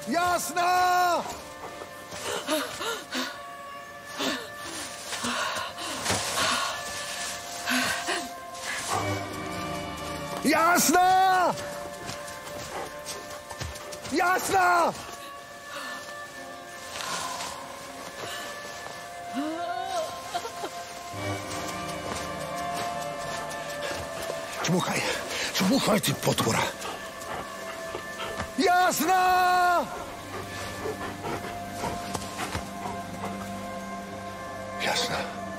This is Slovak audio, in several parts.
Jasná! Jasná! Jasná! Čmuchaj, čmuchaj, ty potvora. Jasná! Jasná.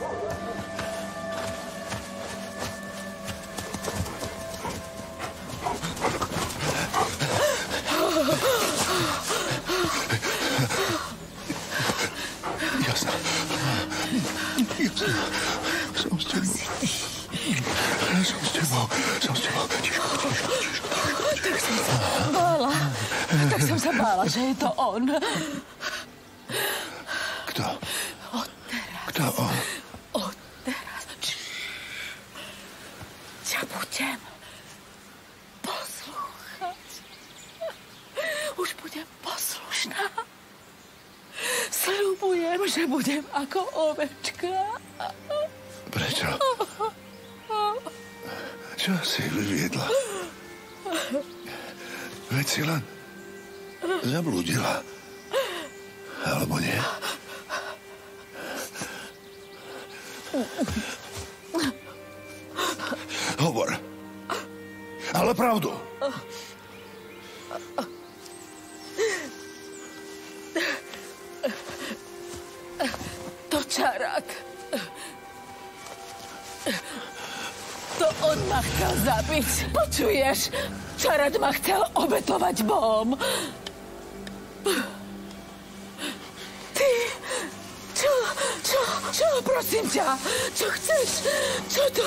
Jasná. Jasná. Som s tebou. Som s tebou. Som s tebou. Tiško, tiško, tiško. Tak som sa bála, že je to on. Kto? Odteraz. Kto on? Odteraz. Ťa budem poslúchať. Už budem poslušná. Sľubujem, že budem ako ovečka. Prečo? Čo si vyviedla? Veď si len zablúdila. Alebo nie? Hovor. Ale pravdu. To čarák. To on ma chcel zabiť. Počuješ? Čarák ma chcel obetovať Bohom. Ty... Čo? Prosím ťa. Čo chceš? Čo to...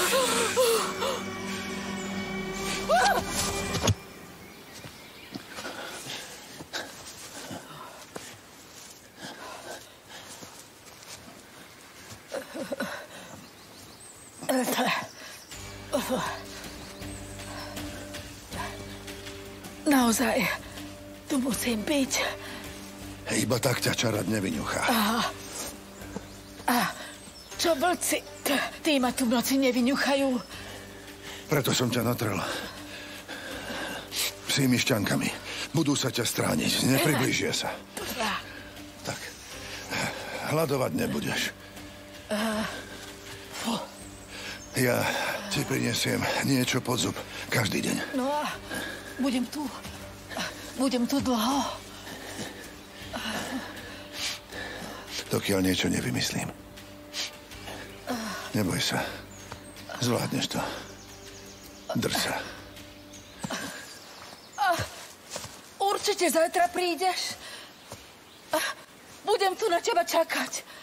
Naozaj, tu musím byť. Iba tak ťa čarať nevyňuchá. A čo vlci? Tí ma tu v noci nevyňuchajú. Preto som ťa natrel. Psími šťankami. Budú sa ťa strániť. Nepriblížia sa. Tak. Hľadovať nebudeš. Ja ti prinesiem niečo pod zub. Každý deň. No a budem tu. Budem tu dlho. Dokiaľ niečo nevymyslím. Neboj sa. Zvládneš to. Drž sa. Určite zajtra prídeš. Budem tu na teba čakať.